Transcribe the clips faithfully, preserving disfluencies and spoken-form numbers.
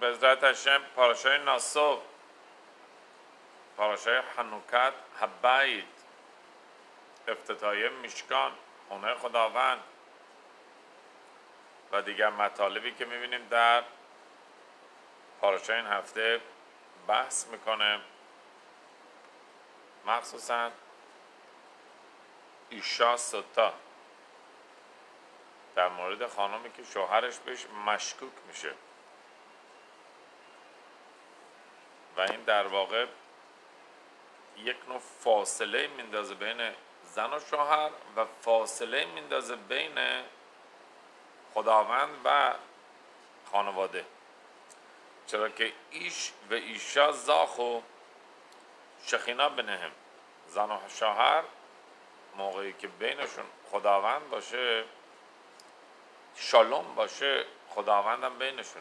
بذات هشم پاراشای ناسو، پاراشای حنوکت هبایت، افتتاحیه میشکان، خونه خداوند و دیگر مطالبی که میبینیم در پاراشای این هفته بحث میکنه، مخصوصا ایشا ستا در مورد خانمی که شوهرش بهش مشکوک میشه و این در واقع یک نوع فاصله میندازه بین زن و شوهر و فاصله میندازه بین خداوند و خانواده، چرا که ایش و ایشا زاخو شخینا بنهم، زن و شوهر موقعی که بینشون خداوند باشه، شالوم باشه، خداوندم بینشون.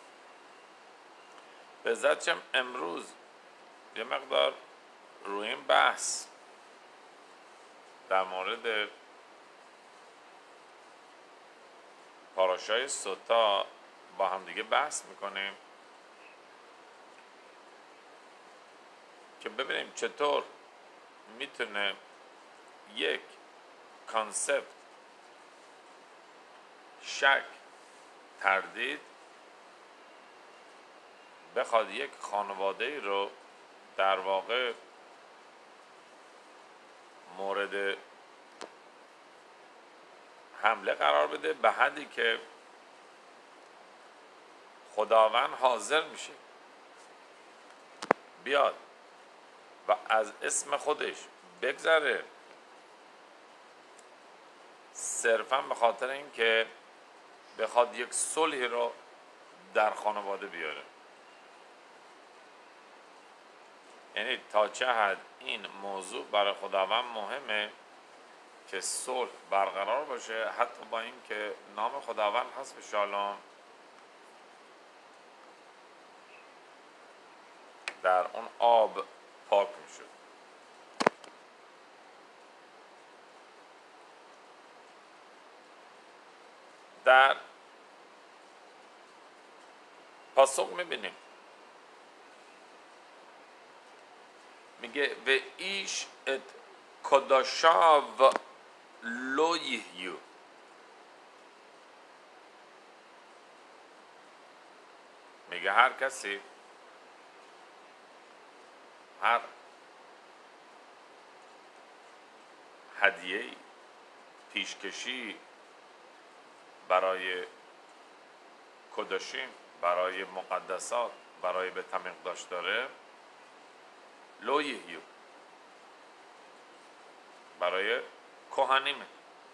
به ذاتشم امروز یه مقدار روی این بحث در مورد پاراشای سوتا با هم دیگه بحث میکنیم که ببینیم چطور میتونه یک کانسپت شک، تردید بخواد یک خانواده رو در واقع مورد حمله قرار بده، به حدی که خداوند حاضر میشه بیاد و از اسم خودش بگذره صرفا به خاطر اینکه بخواد یک صلحی رو در خانواده بیاره. یعنی تا چه حد این موضوع برای خداوند مهمه که صلح برقرار باشه، حتی با اینکه نام خداوند هست به شالوم در اون آب پاک میشه. در پاسخ میبینیم میگه و ایش ات کداشاو لویهیو، میگه هر کسی هر هدیه پیشکشی برای کداشیم، برای مقدسات، برای به تمیق داشت داره، لویهیو برای کهانیمه.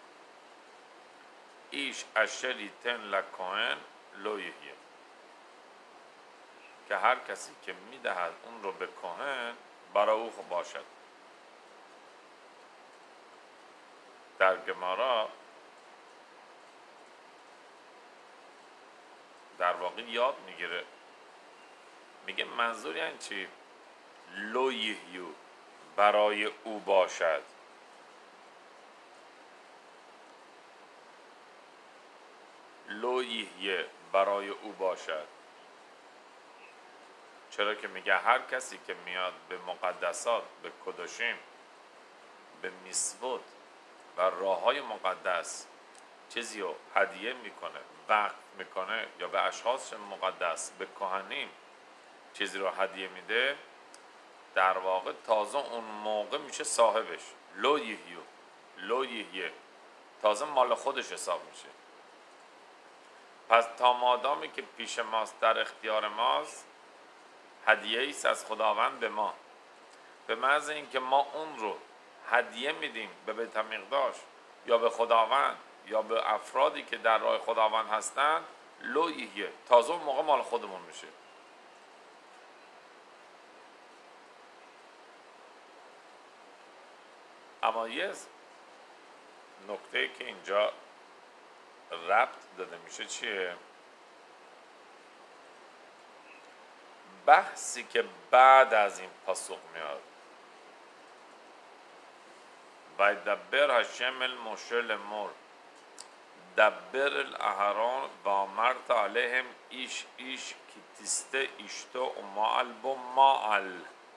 ایش اشری تن لکوهن لویهیو، که هر کسی که میدهد اون رو به کهن برای او باشد. در گمارا در واقع یاد میگیره، میگه منظور یعنی چی؟ لویهیو برای او باشد. لویهیه برای او باشد، چرا که میگه هر کسی که میاد به مقدسات، به کدوشیم، به میسوت و راه های مقدس چیزی رو هدیه میکنه، وقت میکنه، یا به اشخاص مقدس، به کهنیم چیزی رو هدیه میده، در واقع تازه اون موقع میشه صاحبش. لویهیو، لویهیه تازه مال خودش حساب میشه. پس تا مادامی که پیش ماست، در اختیار ماست، هدیه ایست از خداوند به ما، به محض اینکه ما اون رو هدیه میدیم به بیت مقدس یا به خداوند یا به افرادی که در راه خداوند هستند، لویهیه تازه اون موقع مال خودمون میشه. اما یه نکته که اینجا ربط داده میشه چیه؟ بحثی که بعد از این پاسخ میاد، و دبر هشم الموشه لمر، دبر الاهران و امرت علیهم ایش ایش کی تسته ایشتو و مال بو مال.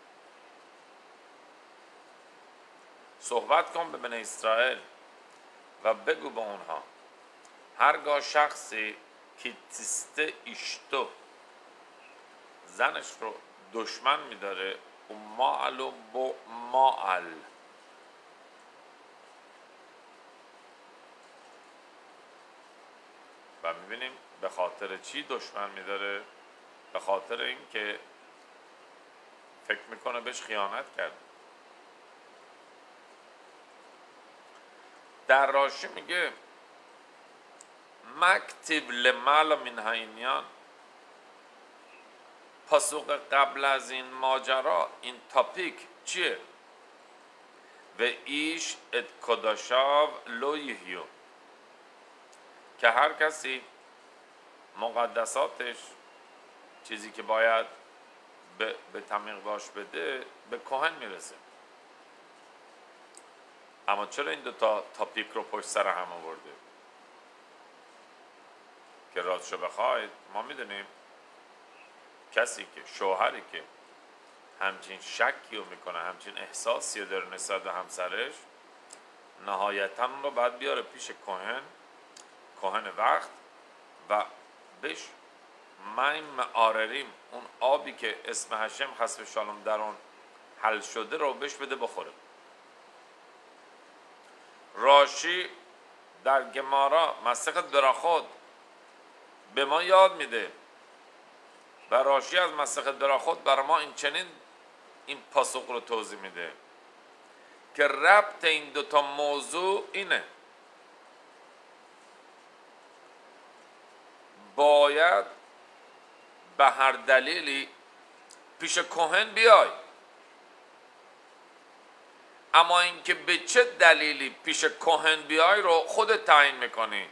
صحبت کن به بنی اسرائیل و بگو به اونها هرگاه شخصی کی تسته ایشتو زنش رو دشمن میداره و مال و بو مال، و میبینیم به خاطر چی دشمن میداره؟ به خاطر اینکه فکر میکنه بهش خیانت کرده. در راشی میگه مکتب لمال من هینیان، پاسخ قبل از این ماجرا، این تاپیک چیه؟ و ایش ات کداشاو لویهیو، که هر کسی مقدساتش، چیزی که باید به, به تمیق داشت بده، به کهن میرسه. اما چرا این دو تا تاپیک رو پشت سر هم آورده؟ که راستشو بخواید ما میدونیم کسی که شوهری که همچین شکی رو میکنه، همچین احساسی رو داره نسبت به همسرش، نهایتاً رو باید بیاره پیش کهن، کهن وقت، و بهش میم آرریم، اون آبی که اسم هشم حسب شالم در اون حل شده رو بهش بده بخوره. راشی در گمارا مسخ دراخود به ما یاد میده و راشی از مسخ دراخود برای ما این چنین این پاسخ رو توضیح میده که ربط این دوتا موضوع اینه: باید به هر دلیلی پیش کهن بیای، اما اینکه به چه دلیلی پیش کهن بیای رو خودت تعیین میکنی.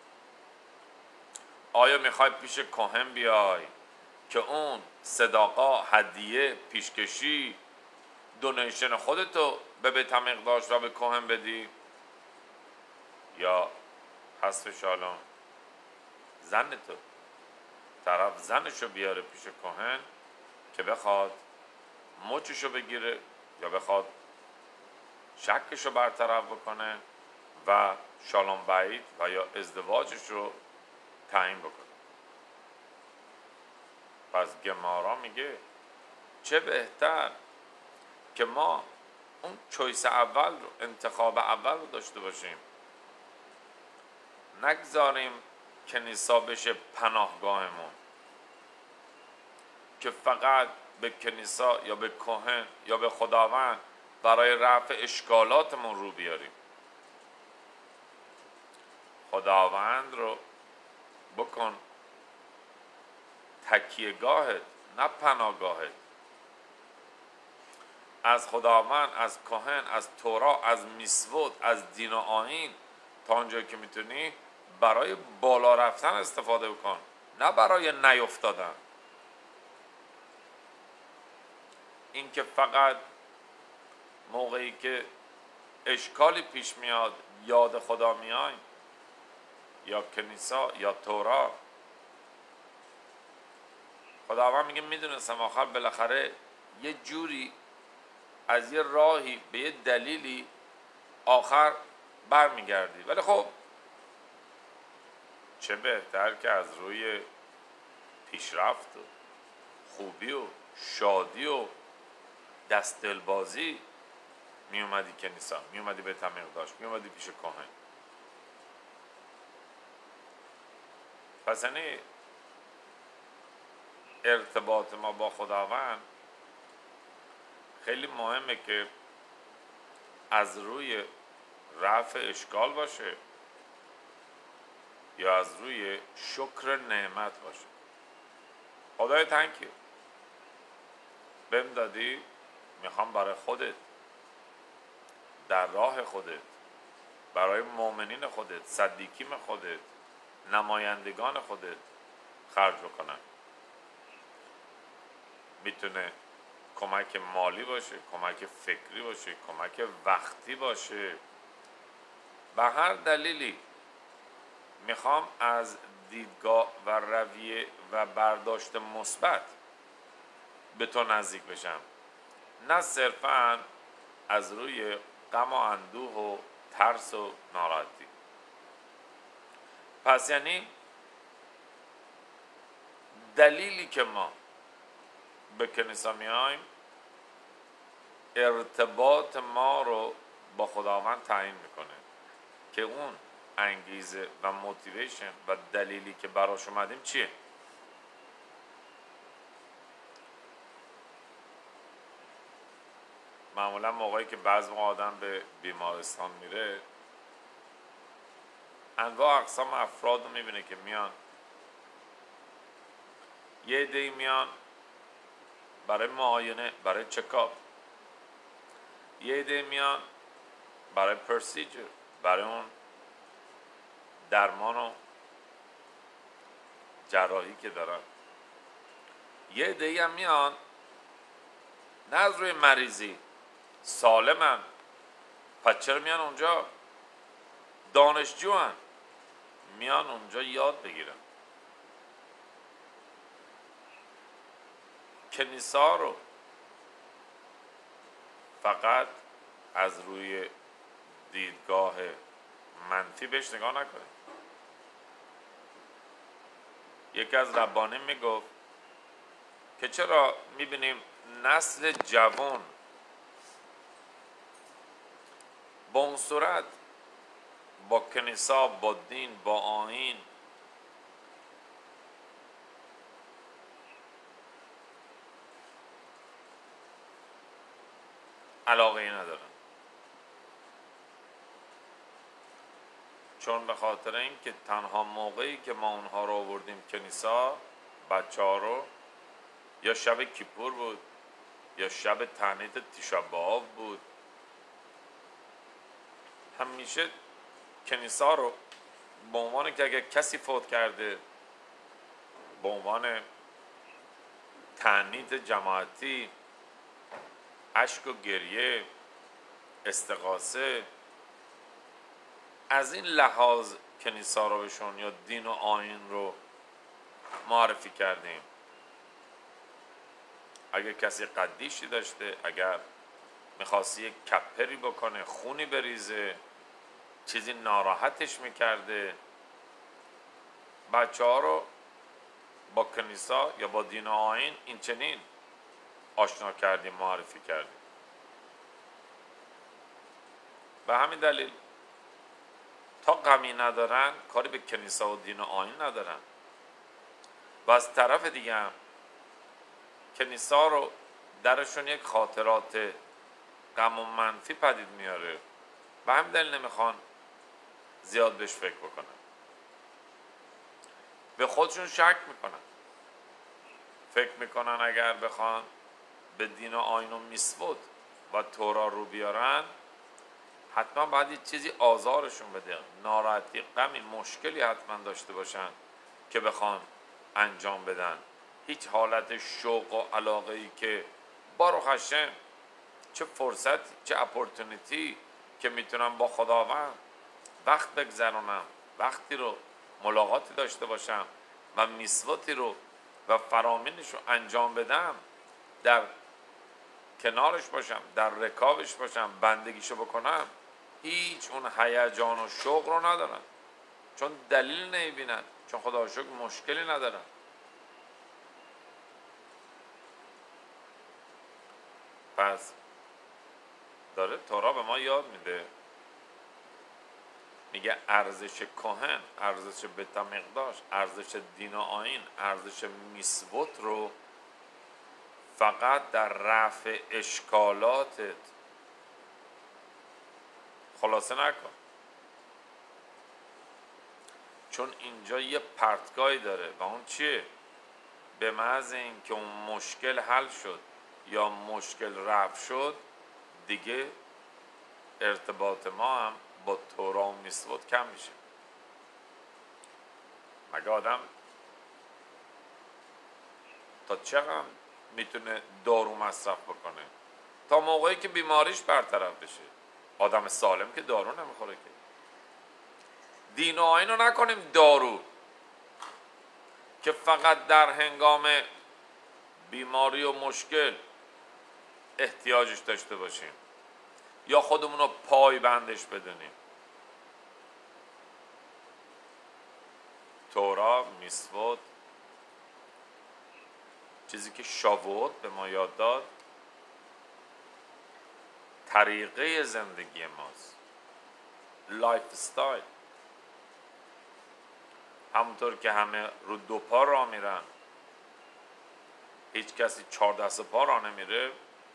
آیا میخوای پیش کهن بیای که اون صداقا، هدیه، پیشکشی، دونیشن خودتو به بیت مقداش و به کهن بدی، یا حسب شالام زن تو طرف زنشو بیاره پیش کهن که بخواد مچشو بگیره یا بخواد شکشو برطرف بکنه و شالام بعید و یا ازدواجش رو تعیین بکنه. پس گمارا میگه چه بهتر که ما اون چویس اول رو، انتخاب اول رو داشته باشیم، نگذاریم کنیسا بشه پناهگاهمون که فقط به کنیسا یا به کهن یا به خداوند برای رفع اشکالاتمون رو بیاریم. خداوند رو بکن تکیهگاهت، نه پناهگاهت. از خداوند، از کهن، از تورا، از میسوت، از دین و آیین تا اونجایی که میتونی برای بالا رفتن استفاده بکن، نه برای نیفتادن. این که فقط موقعی که اشکالی پیش میاد یاد خدا میای، یا کنیسا یا تورا. خداوند میگه میدونستم آخر بالاخره یه جوری از یه راهی به یه دلیلی آخر برمیگردی، ولی خب چه بهتر که از روی پیشرفت و خوبی و شادی و دست دلبازی می اومدی کنیسا، می اومدی به تمیق داشت، می اومدی پیش کهن. پس یعنی ارتباط ما با خداوند خیلی مهمه که از روی رفع اشکال باشه یا از روی شکر نعمت باشه. خدای تنکیو بهم دادی، میخوام برای خودت، در راه خودت، برای مؤمنین خودت، صدیقین خودت، نمایندگان خودت خرج بکنم. میتونه کمک مالی باشه، کمک فکری باشه، کمک وقتی باشه، به هر دلیلی میخوام از دیدگاه و رویه و برداشت مثبت به تو نزدیک بشم، نه صرفاً از روی غم و اندوه و ترس و ناراحتی. پس یعنی دلیلی که ما به کنیسه میایم ارتباط ما رو با خداوند تعیین میکنه که اون انگیزه و موتیویشن و دلیلی که براش اومدیم چیه. معمولا موقعی که بعض موقع آدم به بیمارستان میره انواع اقسام افراد رو میبینه که میان. یه عده‌ای میان برای معاینه، برای چکاپ. یه عده میان برای پروسیجر، برای اون درمان و جراحی که دارن. یه عده‌ای هم میان نه از روی مریضی، سالمن. پس چرا میان اونجا؟ دانشجوان، میان اونجا یاد بگیرن. کنیسا رو فقط از روی دیدگاه منفی بهش نگاه نکنید. یکی از ربانی میگفت که چرا میبینیم نسل جوان با اون صورت با کنیسا، با دین، با آیین علاقه ندارن؟ چون به خاطر این که تنها موقعی که ما اونها رو آوردیم کنیسا، بچه ها رو، یا شب کیپور بود یا شب تعنیت تیشا بآب بود، همیشه کنیسا رو به عنوان که اگر کسی فوت کرده، به عنوان تعنیت جماعتی، اشک و گریه، استغاثه، از این لحاظ کنیسا رو بهشون یا دین و آیین رو معرفی کردیم. اگر کسی قدیشی داشته، اگر میخواستی یک کپری بکنه، خونی بریزه، چیزی ناراحتش میکرده، بچه ها رو با کنیسا یا با دین و آیین این چنین آشنا کردیم، معرفی کردیم. به همین دلیل تا غمی ندارن کاری به کنیسا و دین و آیین ندارن. و از طرف دیگه هم کنیسا رو درشون یک خاطرات غم و منفی پدید میاره، به همین دلیل نمیخوان زیاد بهش فکر بکنن، به خودشون شک میکنن، فکر میکنن اگر بخوان به دین و آیین و میثوت و تورا رو بیارن حتما باید یه چیزی آزارشون بده، ناراحتی، غمی، مشکلی حتما داشته باشن که بخوان انجام بدن. هیچ حالت شوق و علاقه ای که بارو خشم، چه فرصت، چه اپورتونیتی که میتونم با خداوند وقت بگذرونم، وقتی رو ملاقاتی داشته باشم و میثوتی رو و فرامینش رو انجام بدم، در کنارش باشم، در رکابش باشم، بندگیشو بکنم، هیچ اون هیجان و شوق رو ندارن، چون دلیل نمیبینن، چون خدا شکر مشکلی ندارن. پس داره تورا به ما یاد میده، میگه ارزش کهن، ارزش بتا مقداش، ارزش دین و آیین، ارزش میثوت رو فقط در رفع اشکالاتت خلاصه نکن، چون اینجا یه پرتگاهی داره و اون چیه؟ به محض این که اون مشکل حل شد یا مشکل رفع شد، دیگه ارتباط ما هم با تورا و میثوت کم میشه. مگه آدم تا چقدر میتونه دارو مصرف بکنه؟ تا موقعی که بیماریش برطرف بشه. آدم سالم که دارو نمیخوره که. دین و آیین رو نکنیم دارو که فقط در هنگام بیماری و مشکل احتیاجش داشته باشیم یا خودمون رو پای بندش بدونیم. تورا، میسوت، چیزی که شاووت به ما یاد داد طریقه زندگی ماست، لایف استایل. همونطور که همه رو دو پا راه میرن، هیچ کسی چهار دست پا راه نمیره.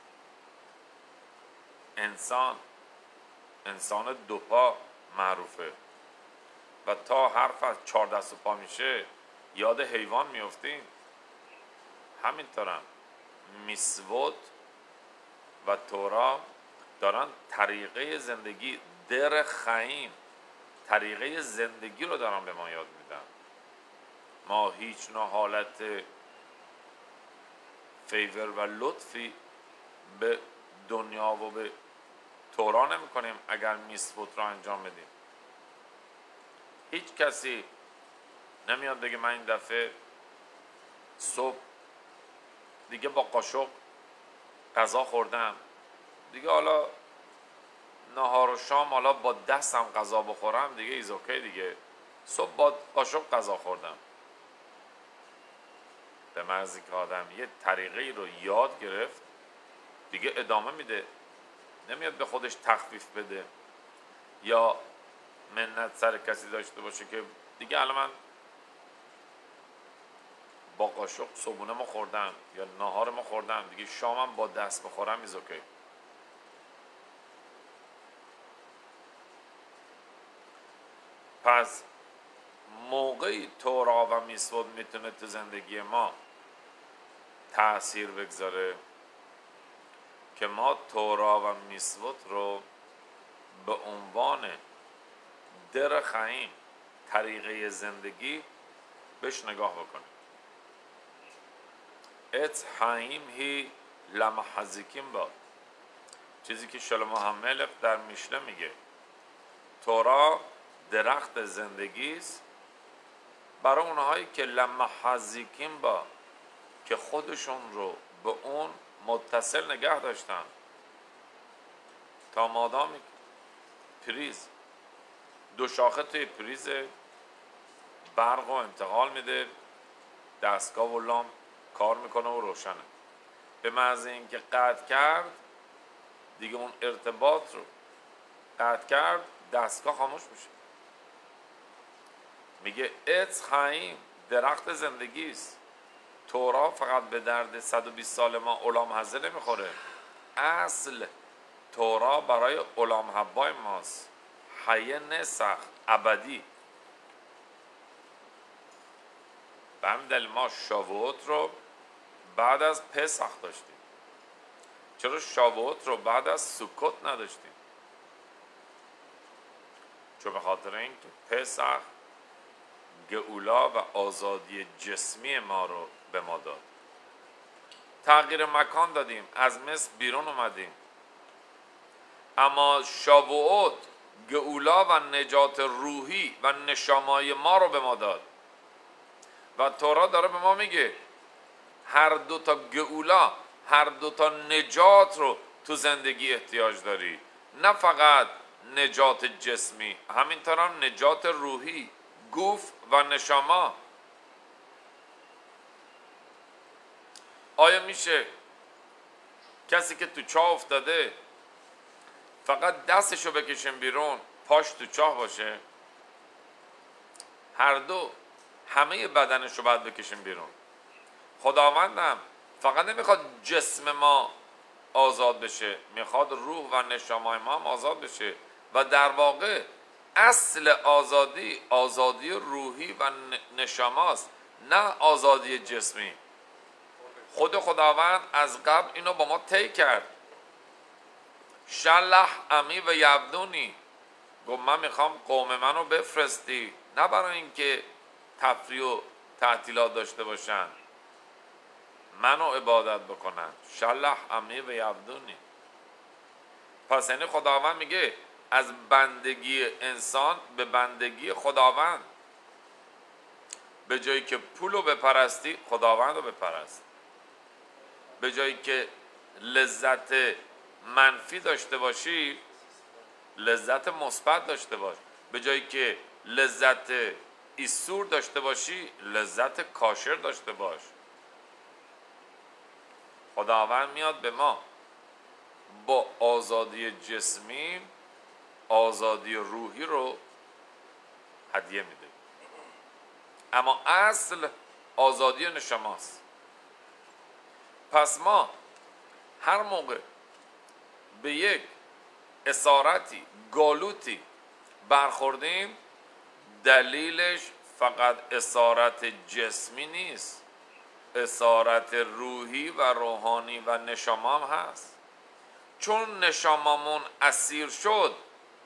انسان انسان دو پا معروفه و تا حرف از چهار دست پا میشه یاد حیوان میفتیم. همینطورم میسوت و تورا دارن طریقه زندگی، در خیم، طریقه زندگی رو دارن به ما یاد میدن. ما هیچ نوع حالت فیور و لطفی به دنیا و به تورا نمی کنیم اگر میسوت رو انجام بدیم. هیچ کسی نمیاد بگه من این دفعه صبح دیگه با قاشق غذا خوردم، دیگه حالا نهار و شام حالا با دستم غذا بخورم دیگه ایز اوکی، دیگه صبح با قاشق غذا خوردم. به محض که آدم یه طریقه رو یاد گرفت دیگه ادامه میده، نمیاد به خودش تخفیف بده یا منت سر کسی داشته باشه که دیگه الان من با قاشق صبحونه ما خوردم یا نهار ما خوردم، دیگه شامم با دست بخورم ایز اوکی. پس موقعی تورا و میسوت میتونه تو زندگی ما تأثیر بگذاره که ما تورا و میسوت رو به عنوان در خیم، طریقه زندگی بهش نگاه بکنیم. ات حیم هی لمحزیکیم با، چیزی که شلومو همملک در میشله میگه تورا درخت زندگی است برای اونهایی که لمحزیکیم با، که خودشون رو به اون متصل نگه داشتن تا مادامی پریز دو شاخه توی پریز برق و انتقال میده، دستگاه و لامپ کار میکنه و روشنه. به محض اینکه قطع کرد دیگه اون ارتباط رو قطع کرد، دستگاه خاموش میشه. میگه ات خیم، درخت زندگی است. تورا فقط به درد صد و بیست سال ما علام حضه نمیخوره، اصل تورا برای علام حبای ماست، حیه نسخ، ابدی. به همین دلیل ما شاووت رو بعد از پسخ داشتیم. چرا شاووت رو بعد از سکوت نداشتیم؟ چون به خاطر اینکه پسخ گئولا و آزادی جسمی ما رو به ما داد. تغییر مکان دادیم، از مصر بیرون اومدیم. اما شاووت گئولا و نجات روحی و نشامای ما رو به ما داد. و تورا داره به ما میگه هر دو تا گئولا، هر دو تا نجات رو تو زندگی احتیاج داری، نه فقط نجات جسمی، همینطور هم نجات روحی، گوف و نشاما. آیا میشه کسی که تو چاه افتاده فقط دستشو بکشیم بیرون پاش تو چاه باشه؟ هر دو، همه بدنشو باید بکشیم بیرون. خداوندم فقط نمیخواد جسم ما آزاد بشه، میخواد روح و نشامای ما هم آزاد بشه. و در واقع اصل آزادی آزادی روحی و نشاماست، نه آزادی جسمی. خود خداوند از قبل اینو با ما طی کرد. شلح امی و یبدونی، گفت من میخوام قوم منو بفرستی، نه برای اینکه تفریح و تعطیلات داشته باشن، منو عبادت بکنن. شلح امی و یبدونی. پس یعنی خداوند میگه از بندگی انسان به بندگی خداوند. به جایی که پول رو بپرستی خداوند رو بپرست. به جایی که لذت منفی داشته باشی لذت مثبت داشته باش. به جایی که لذت ایسور داشته باشی لذت کاشر داشته باش. خداوند میاد به ما با آزادی جسمی آزادی روحی رو هدیه میده، اما اصل آزادی نشماست. پس ما هر موقع به یک اسارتی گالوتی برخوردیم دلیلش فقط اسارت جسمی نیست، اسارت روحی و روحانی و نشامام هست. چون نشامامون اسیر شد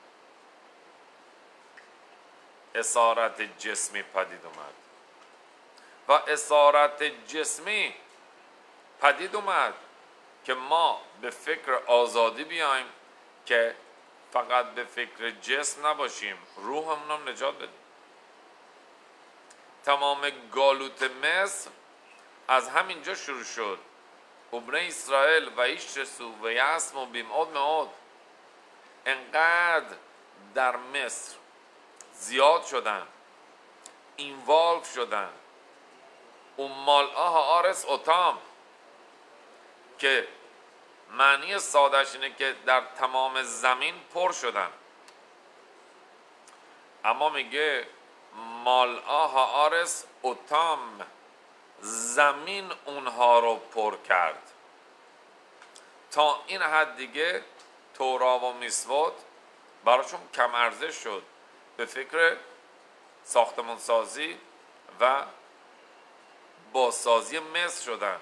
اسارت جسمی پدید اومد و اسارت جسمی پدید اومد که ما به فکر آزادی بیایم که فقط به فکر جسم نباشیم، روحمون هم نجات بدیم. تمام گالوت مصر از همینجا شروع شد. ابن اسرائیل و ایشترسو و یسم و بیمعود معود انقدر در مصر زیاد شدن، اینوالو شدن، اون مالعه آرس اوتام که معنی سادش اینه که در تمام زمین پر شدن، اما میگه مالعه آرس اوتام، زمین اونها رو پر کرد. تا این حد دیگه تورا و میسوات براشون کم ارزش شد، به فکر ساختمان سازی و بازسازی مصر شدن.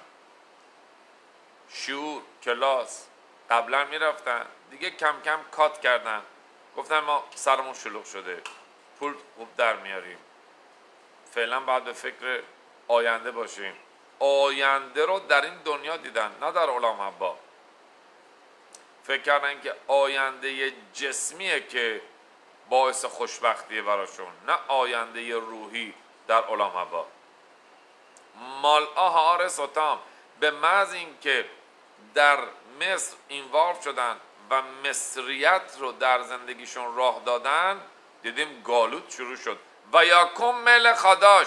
شعور کلاس قبلا میرفتن، دیگه کم کم کات کردن، گفتن ما سرمون شلوغ شده، پول خوب در میاریم، فعلا باید به فکر آینده باشیم. آینده رو در این دنیا دیدن، نه در عالم حبا. فکر کردن که آینده جسمیه که باعث خوشبختیه براشون، نه آینده روحی در عالم حبا. مالعه آرس اوتام به محض این که در مصر اینوالو شدن و مصریت رو در زندگیشون راه دادن، دیدیم گالوت شروع شد. و یاکم مل خداش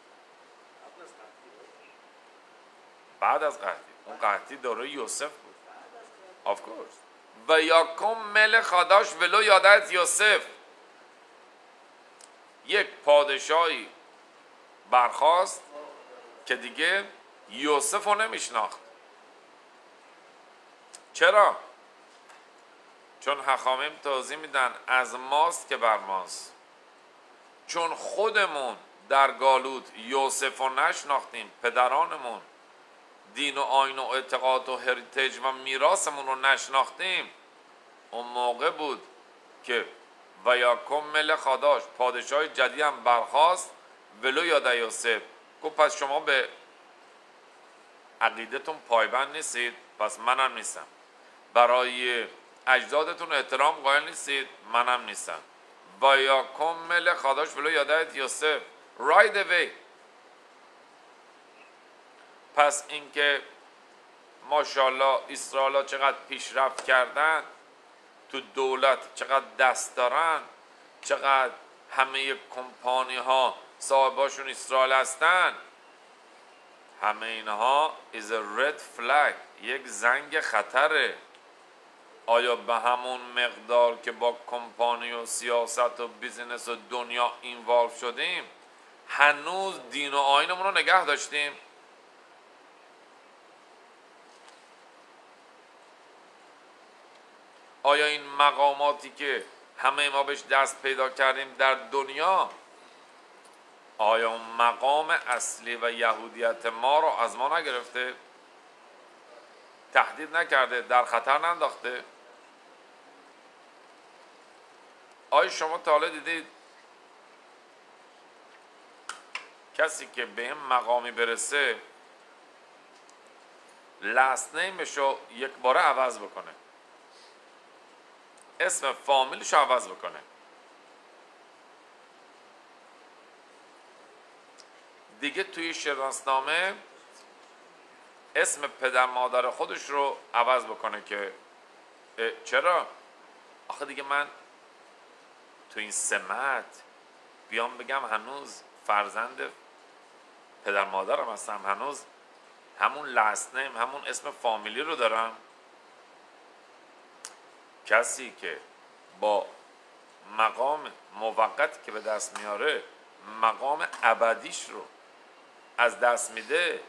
بعد از قحطی، اون قحطی دوره یوسف بود of course. و یاکم مل خداش ولو یادت یوسف، یک پادشاهی برخاست که دیگه یوسف رو نمیشناخت. چرا؟ چون حخامیم توضیح میدن از ماست که بر ماست. چون خودمون در گالوت یوسف رو نشناختیم، پدرانمون دین و آیین و اعتقاد و هریتیج و میراثمون رو نشناختیم، اون موقع بود که و یاکم مل خداش، پادشاه جدید هم برخاست ولو یاد یوسف. گفت پس شما به عقیدتون پایبند نیستید، پس منم نیستم. برای اجدادتون احترام قائل نیستید، منم نیستم. و یاکم مل خداش ولو یادت یوسف right away. پس اینکه ماشاءالله اسرائیل چقدر پیشرفت کردن، تو دولت چقدر دست دارن، چقدر همه کمپانی ها صاحباشون اسرائیل هستن، همه اینها is a red flag، یک زنگ خطره. آیا به همون مقدار که با کمپانی و سیاست و بیزینس و دنیا اینوالو شدیم هنوز دین و آیینمون رو نگه داشتیم؟ آیا این مقاماتی که همه ما بهش دست پیدا کردیم در دنیا، آیا اون مقام اصلی و یهودیت ما رو از ما نگرفته؟ تهدید نکرده؟ در خطر ننداخته؟ آیا شما تا حالا دیدید کسی که به این مقامی برسه لست نیمش رو یک باره عوض بکنه؟ اسم فامیلش رو عوض بکنه. دیگه توی شناسنامه اسم پدر مادر خودش رو عوض بکنه که چرا؟ آخه دیگه من تو این سمت بیام بگم هنوز فرزند پدر مادرم هستم، هنوز همون لاست نیم، همون اسم فامیلی رو دارم. کسی که با مقام موقت که به دست میاره مقام ابدیش رو از دست میده،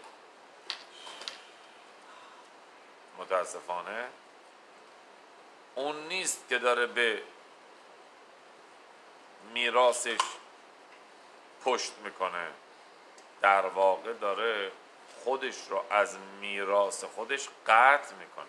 متاسفانه اون نیست که داره به میراثش پشت میکنه، در واقع داره خودش رو از میراث خودش قطع میکنه.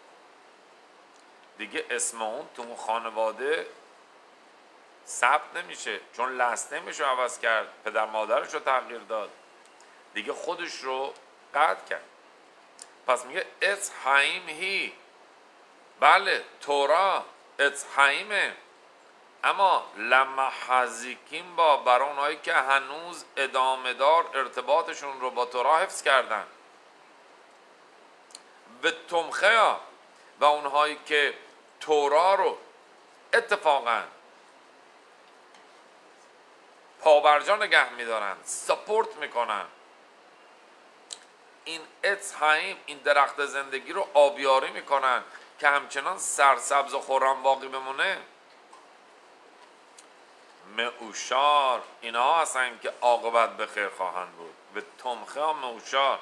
دیگه اسم اون تو خانواده ثبت نمیشه، چون لاست نمیشه عوض کرد، پدر مادرش رو تغییر داد، دیگه خودش رو قطع کرد. پس میگه اتس حیم هی، بله تورا اتس حیمه، اما لما حزیکیم با برای اونهایی که هنوز ادامه دار ارتباطشون رو با تورا حفظ کردن، به تمخه ها و اونهایی که تورا رو اتفاقا پابرجا نگه میدارن، سپورت میکنن، این اتحایم، این درخت زندگی رو آبیاری میکنن که همچنان سرسبز و خرم باقی بمونه. معوشار اینها هستن که عاقبت به خیر خواهند بود. به تمخه ها معوشار.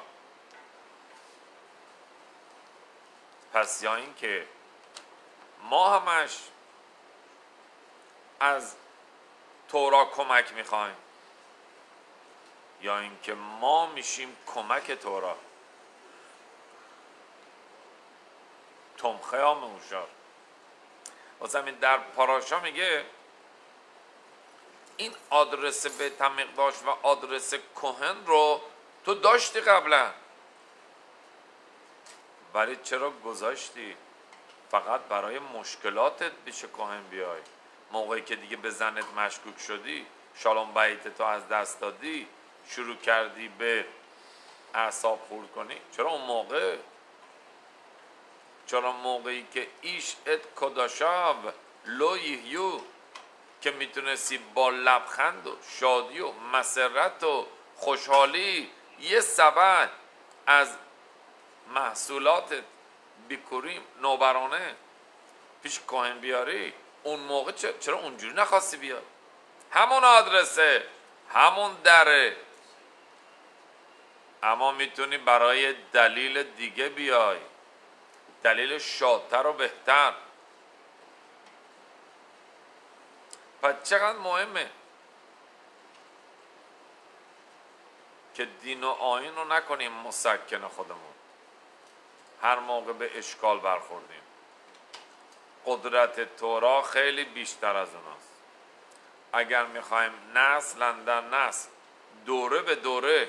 پس یا این که ما همش از تورا کمک میخوایم، یا اینکه ما میشیم کمک تورا. تمخه ها معوشار. واسه همین در پاراشا میگه این آدرس بیت مقداش و آدرس کهن رو تو داشتی قبلا، ولی چرا گذاشتی؟ فقط برای مشکلاتت پیش کهن بیای. موقعی که دیگه به زنت مشکوک شدی، شالوم بیت تو از دست دادی، شروع کردی به اعصاب خورد کنی، چرا اون موقع؟ چرا موقعی که ایش ات کداشاو لو یهیو، که میتونستی با لبخند و شادی و مسرت و خوشحالی یه سبد از محصولات بیکوریم نوبرانه پیش کهن بیاری، اون موقع چرا اونجوری نخواستی بیاد؟ همون آدرسه، همون دره، اما میتونی برای دلیل دیگه بیای، دلیل شادتر و بهتر. پس چقدر مهمه که دین و آیین رو نکنیم مسکن خودمون. هر موقع به اشکال برخوردیم، قدرت تورا خیلی بیشتر از اوناست. اگر میخوایم نسل در نسل، دوره به دوره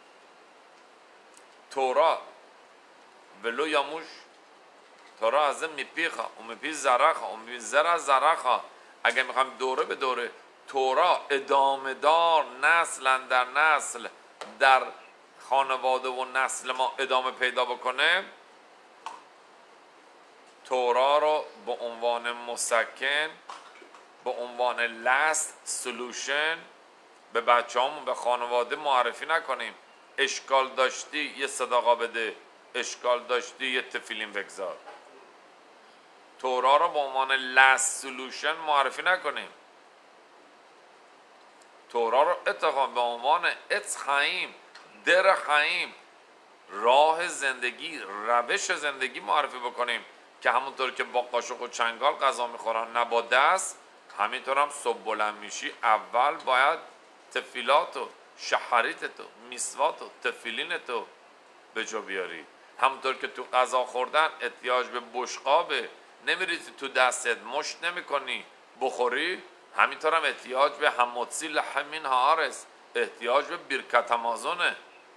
تورا ولو یاموش، تورا از میپیخا و میپی زرخا و میپی زر زرخا، اگر میخوایم دوره به دوره تورا ادامه دار نسل در نسل در خانواده و نسل ما ادامه پیدا بکنه، تورا رو به عنوان مسکن، به عنوان لاست سولوشن به بچه همون، به خانواده معرفی نکنیم. اشکال داشتی یه صداقا بده، اشکال داشتی یه تفیلین بگذار. تورا رو به عنوان لاست سولوشن معرفی نکنیم. تورا رو اتفاقا به عنوان اتس خایم، در خایم، راه زندگی، روش زندگی معرفی بکنیم که همونطور که با قاشق و چنگال غذا میخورن نه با دست، همینطور هم صبح بلند میشی اول باید تفیلاتو، شحریتتو، میسواتو، تفیلینتو به جا بیاری. همونطور که تو غذا خوردن احتیاج به بشقابه، نمیریزی تو دستت، مشت نمی کنی بخوری، همینطور هم احتیاج به هموتسی لحمین هارس، احتیاج به برکت امازونه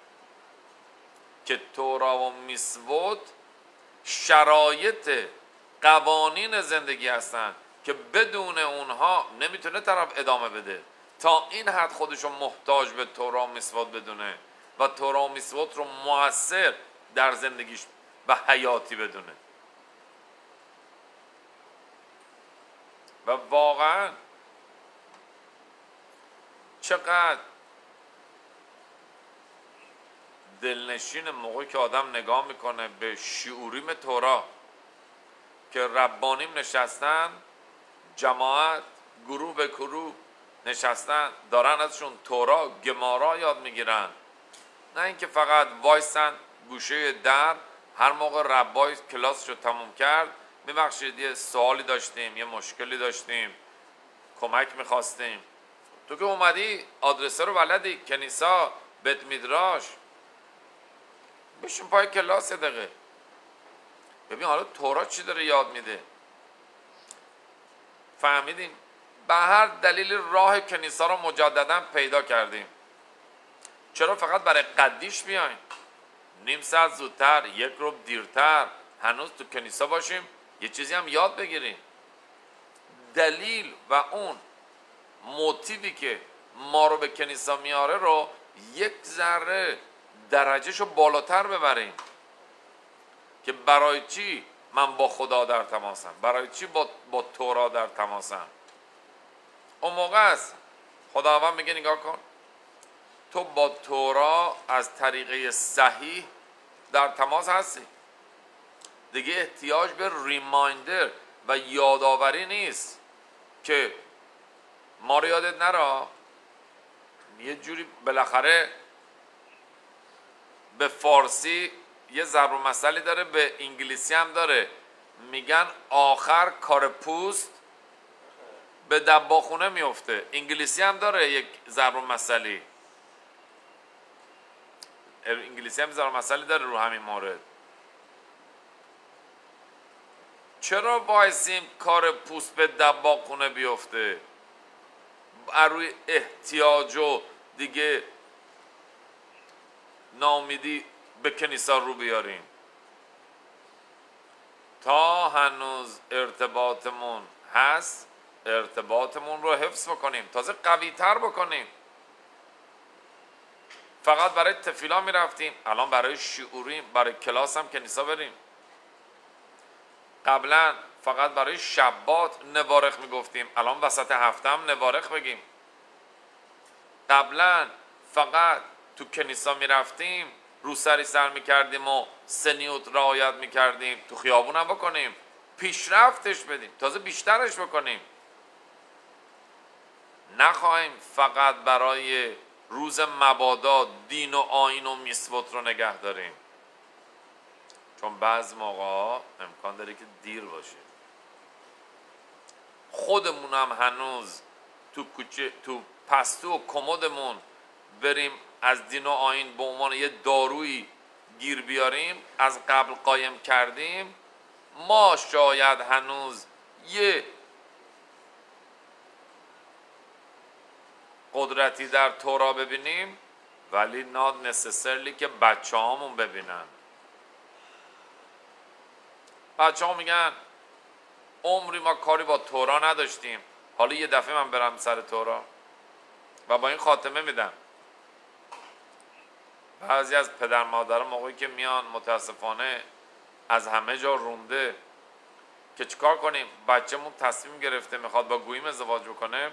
که تورا و میسوت شرایط قوانین زندگی هستن که بدون اونها نمیتونه طرف ادامه بده. تا این حد خودشو محتاج به تورا و میثوات بدونه و تورا و میثوات رو مؤثر در زندگیش و حیاتی بدونه. و واقعا چقدر دلنشین موقعی که آدم نگاه میکنه به شعوریم تورا که ربانیم نشستن، جماعت گروه به گروه نشستن دارن ازشون تورا گمارا یاد میگیرن، نه اینکه فقط وایسن گوشه در هر موقع ربای کلاسش رو تموم کرد میبخشید یه سوالی داشتیم، یه مشکلی داشتیم، کمک میخواستیم. تو که اومدی آدرسه رو بلدی، کنیسا، بیت میدراش، بشین پای کلاس دقیقه ببین حالا تورا چی داره یاد میده. فهمیدیم به هر دلیل راه کنیسا رو مجددا پیدا کردیم. چرا فقط برای قدیش بیایم نیم ساعت زودتر یک رو دیرتر هنوز تو کنیسا باشیم یه چیزی هم یاد بگیریم؟ دلیل و اون موتیوی که ما رو به کنیسا میاره رو یک ذره درجهشو بالاتر ببریم که برای چی من با خدا در تماسم، برای چی با, با تورا در تماسم. اون موقع است خداوند میگه نگاه کن تو با تورا از طریقه صحیح در تماس هستی دیگه، احتیاج به ریمایندر و یادآوری نیست که ما رو یادت نره. یه جوری بالاخره به فارسی یه ضرب المثلی داره، به انگلیسی هم داره، میگن آخر کار پوست به دباخونه میفته. انگلیسی هم داره یک ضرب المثلی، انگلیسی هم ضرب المثلی داره رو همین مورد. چرا وایسیم کار پوست به دباخونه بیفته؟ روی احتیاج و دیگه ناامیدی به کنیسا رو بیاریم؟ تا هنوز ارتباطمون هست ارتباطمون رو حفظ بکنیم، تازه قوی تر بکنیم. فقط برای تفیلا می رفتیم، الان برای شعوریم، برای کلاس هم کنیسا بریم. قبلا فقط برای شبات نوارخ می گفتیم، الان وسط هفته هم نوارخ بگیم. قبلا فقط تو کنیسا می رفتیم رو سری سر می کردیم و سنیوت رعایت می کردیم، تو خیابون هم بکنیم، پیشرفتش بدیم، تازه بیشترش بکنیم. نخواهیم فقط برای روز مبادا دین و آیین و میثوات رو نگه داریم، چون بعض موقع امکان داره که دیر باشه. خودمون هم هنوز تو کوچه تو پستو و کمدمون بریم از دین و آیین به عنوان یه دارویی گیر بیاریم، از قبل قایم کردیم. ما شاید هنوز یه قدرتی در تورا ببینیم ولی not necessarily که بچه هامون ببینن. بچه ها میگن عمری ما کاری با تورا نداشتیم، حالا یه دفعه من برم سر تورا و با این خاتمه میدم. بعضی از پدر مادر موقعی که میان متاسفانه از همه جا رونده که چیکار کنیم، بچه‌مون تصمیم گرفته میخواد با گوییم ازدواج بکنه،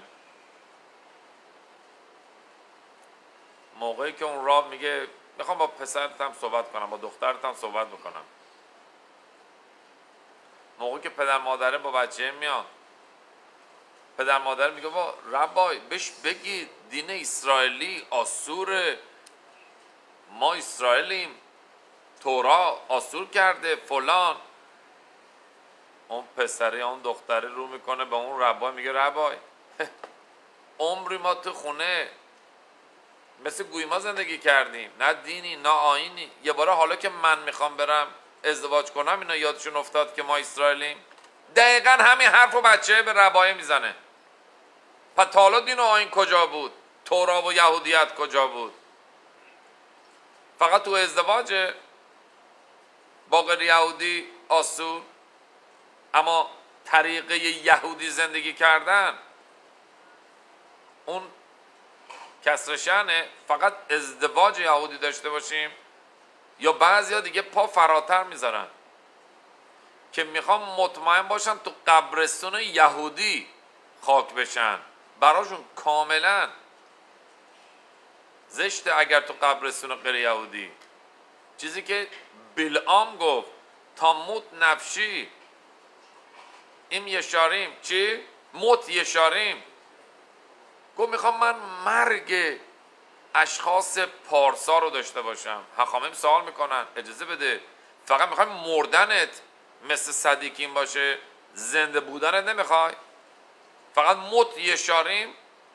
موقعی که اون راب میگه میخوام با پسرت هم صحبت کنم، با دخترت هم صحبت بکنم، موقعی که پدر مادره با بچه میاد، پدر مادر میگه با ربای بهش بگید دین اسرائیلی آسوره، ما اسرائیلیم، تورا آسور کرده فلان. اون پسره اون دختره رو میکنه به اون ربای میگه ربای عمری ما تو خونه مثل گویما زندگی کردیم، نه دینی نه آیینی، یه باره حالا که من میخوام برم ازدواج کنم اینا یادشون افتاد که ما اسرائیلیم. دقیقا همین حرف رو بچه به ربای میزنه. پس تا حالا دین و آیین کجا بود؟ تورا و یهودیت کجا بود؟ فقط تو ازدواج با غیر یهودی آسور. اما طریقه یهودی زندگی کردن اون کسر شأنه. فقط ازدواج یهودی داشته باشیم، یا بعضیا دیگه پا فراتر میذارن که میخوام مطمئن باشن تو قبرستون یهودی خاک بشن. براشون کاملا زشته اگر تو قبرستون غیر یهودی. چیزی که بلعام گفت تا موت نفشی این یشاریم چی؟ موت یشاریم. گفت میخوام من مرگ اشخاص پارسا رو داشته باشم. حخامیم سوال میکنن اجازه بده، فقط میخوای مردنت مثل صدیقین باشه، زنده بودنت نمیخوای؟ فقط موت یشاریم؟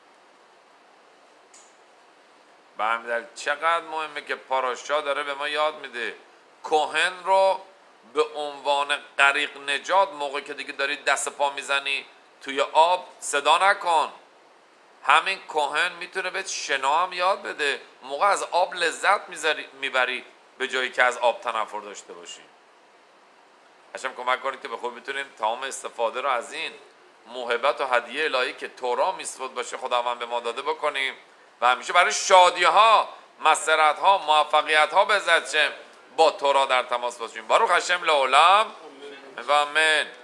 به همین دلیل چقدر مهمه که پاراشا داره به ما یاد میده کهن رو به عنوان غریق نجات موقعی که دیگه داری دست پا میزنی توی آب صدا نکن. همین کهن میتونه بهت شنا هم یاد بده، موقع از آب لذت میبری به جایی که از آب تنفر داشته باشی. هشم کمک کنید که به خود میتونیم تمام استفاده رو از این موهبت و هدیه الهی که تورا میسود باشه خداوند به ما داده بکنیم و همیشه برای شادی ها، مسرت ها، موفقیت ها به ذات با تورا در تماس باشیم. باروخ هشم لعالم و آمین.